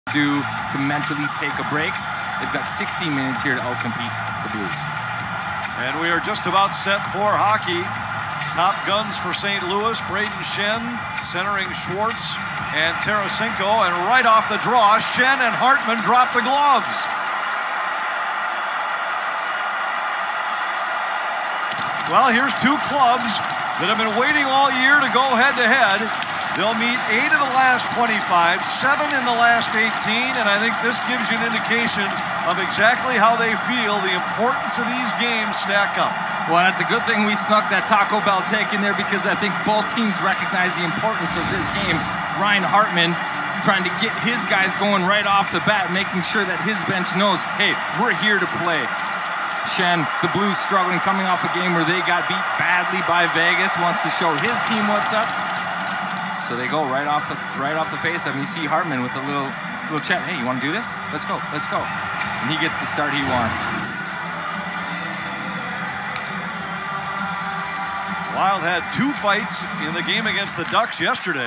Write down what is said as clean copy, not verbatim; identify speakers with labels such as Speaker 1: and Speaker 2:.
Speaker 1: do to mentally take a break. They've got 60 minutes here to outcompete the Blues.
Speaker 2: And we are just about set for hockey. Top guns for St. Louis, Brayden Schenn centering Schwartz and Tarasenko, and right off the draw, Schenn and Hartman drop the gloves. Well, here's two clubs that have been waiting all year to go head-to-head. They'll meet 8 of the last 25, 7 in the last 18, and I think this gives you an indication of exactly how they feel the importance of these games stack up.
Speaker 1: Well, that's a good thing we snuck that Taco Bell take in there, because I think both teams recognize the importance of this game. Ryan Hartman trying to get his guys going right off the bat, making sure that his bench knows, hey, we're here to play. Schenn, the Blues struggling, coming off a game where they got beat badly by Vegas, wants to show his team what's up. So they go right off the face of him. You see Hartman with a little chat. Hey, you want to do this? Let's go, let's go. And he gets the start he wants.
Speaker 2: Wild had 2 fights in the game against the Ducks yesterday.